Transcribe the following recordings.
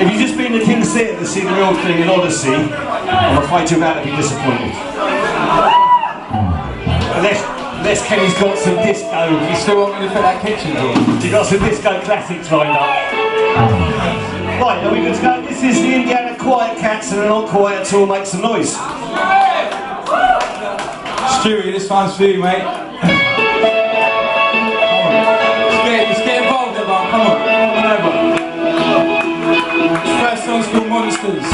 If you've just been to King's Theatre to see the real thing in Odyssey, I'm afraid you're about to be disappointed. Unless Kenny's got some disco. You still want me to put that kitchen here? You've got some disco classics lined up. Right, are we good to go? This is the Indiana Quiet Cats and they're not quiet at all, make some noise. Stewie, this one's for you, mate. Let's get involved, everyone. Come on over. This first song's called Monsters.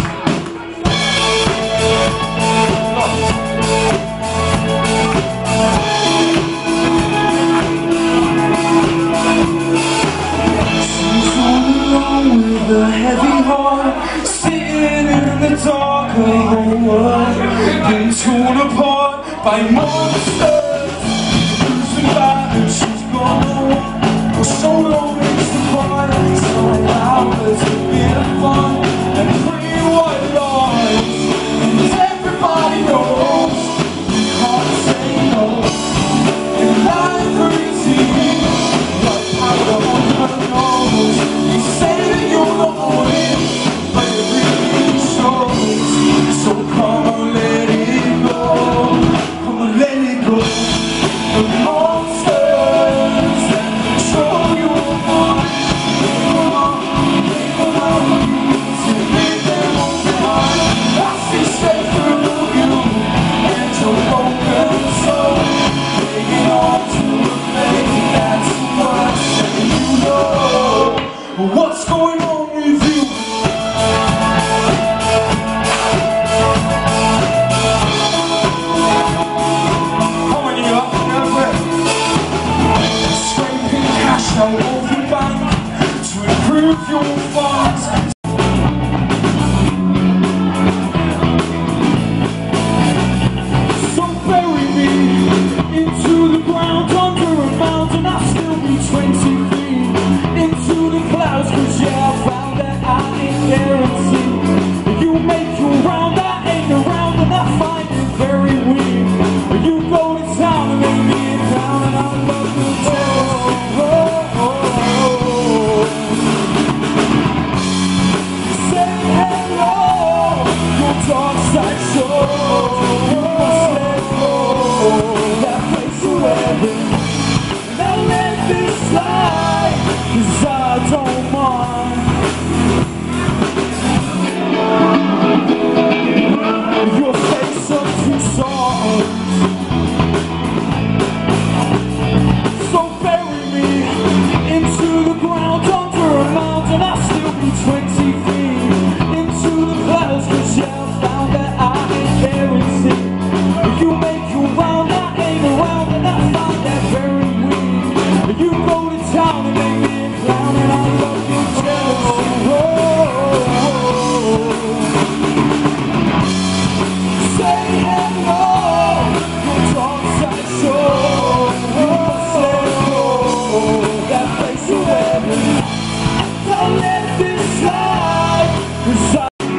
With a heavy heart, sitting in the dark of the world, been torn apart by monsters, losing battles, she's gone. For so long it's the fight, so hours have been fun and pretty white lies, and everybody knows you can't say no, and life is easy, like powder on her nose. You say that you're not on it, but it really shows. So come on, let it go. Come on, let it go. The monsters that control your mind, come on, think about you to leave them on behind. I see straight through you and your broken soul, hanging on to a faith that's worse than you know. What's going on with you? Come on, you up, go for it. Scraping cash out of your bank to improve your funds. So bury me into the ground under a mountain. I'll still be 20 feet into the clouds, 'cause yeah, I found that I ain't guaranteed. You make your round, I ain't around, and I find it very weird. You go to town and make me down, and I love you too. Say hello, your dark side show. You must let go, that place you're wearing. Now let this slide, 'cause I don't mind. Your face of two songs. So bury me into the ground under a mountain. I'll still be 20 feet into the clouds, 'cause yeah, I found that I ain't guaranteed. You make your round, I ain't around, and I find that very weird. You go to town and make me a clown, and I love you jealousy. Say hello, your dark side show. You must let go, that place you're wearing. Don't let this slide, 'cause I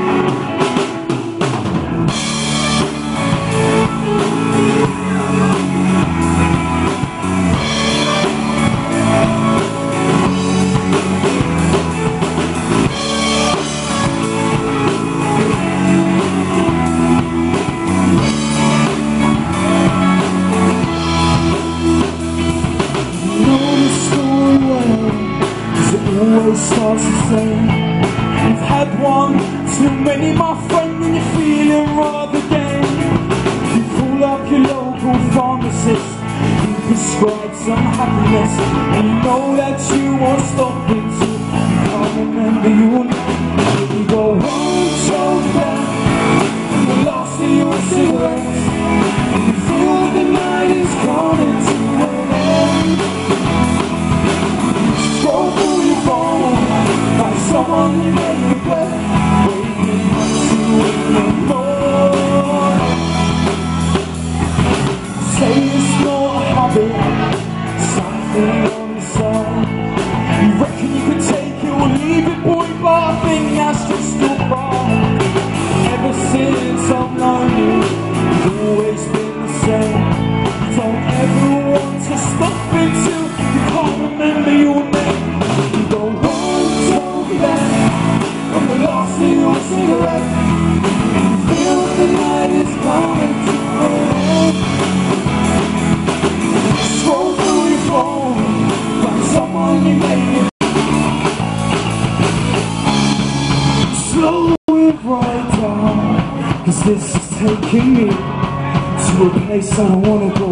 always starts the same. You've had one too many, my friend, and you're feeling rather game. You call up your local pharmacist, you prescribe some happiness, and you know that you won't stop until you can't remember your name. You go one shot down, and the last of your cigarettes, and you feel the night is coming to an end. Scroll through your phone, find someone you make regret, waking up to in the morning. Say it's not a habit, something on the side. You reckon you could take it or leave it, boy, but I think that's just too far. Ever since I'm lonely, it's always been the same. You don't ever want to stop until you can't remember your name. You go one toe back from the cigarette. Feel the night is coming to end. Scroll through your phone, find someone you made. Slow it right down, 'cause this is taking me to a place I don't wanna go.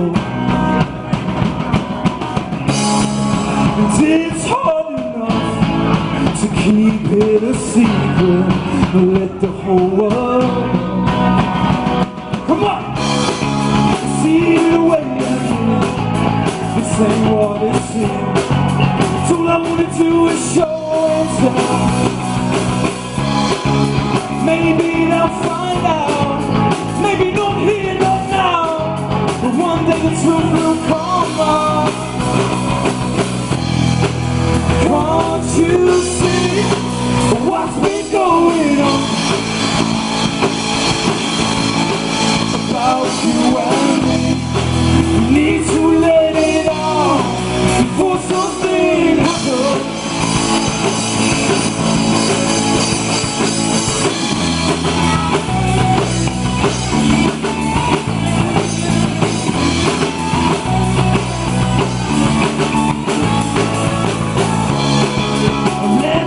And it's hard enough to keep it a secret and let the whole world, come on, see the way I feel. This ain't what it seems. So all I wanna do is show and tell. Maybe they'll find out. Maybe not here, not now, but one day the truth will come out. Can't you see what's been going on about you and me? We need to let it out before something happens. Let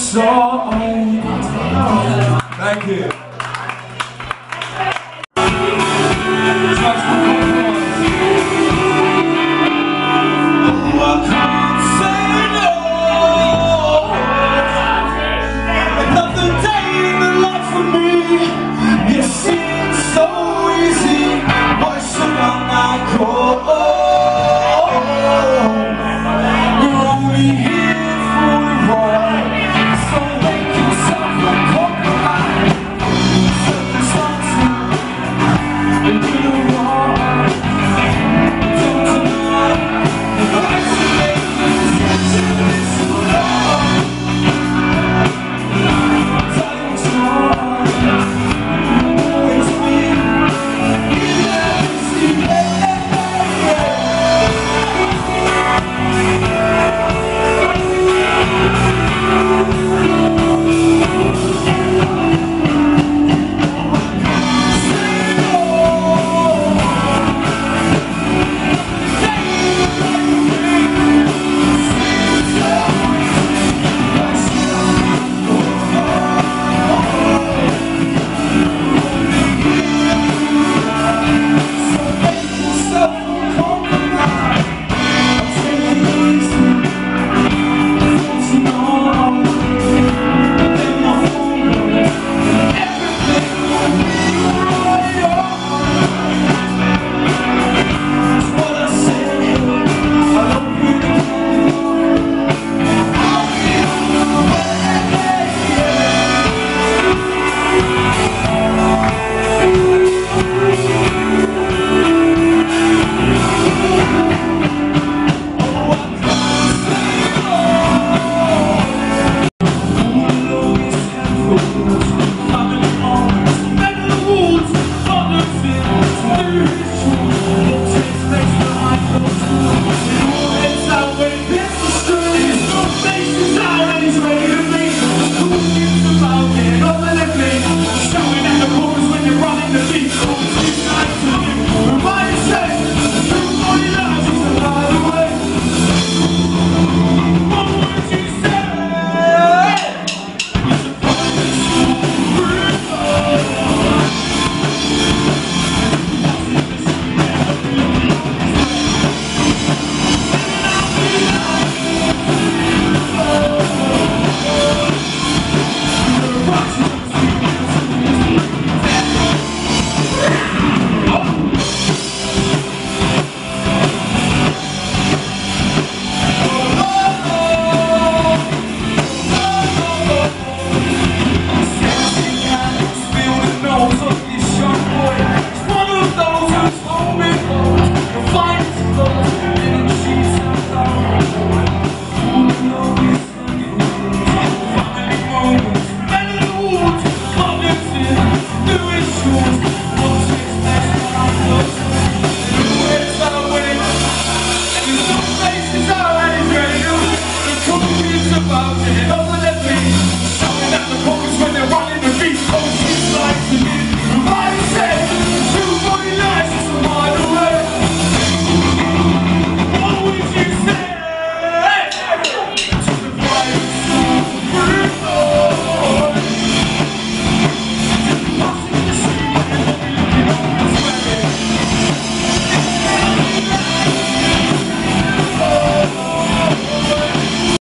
song.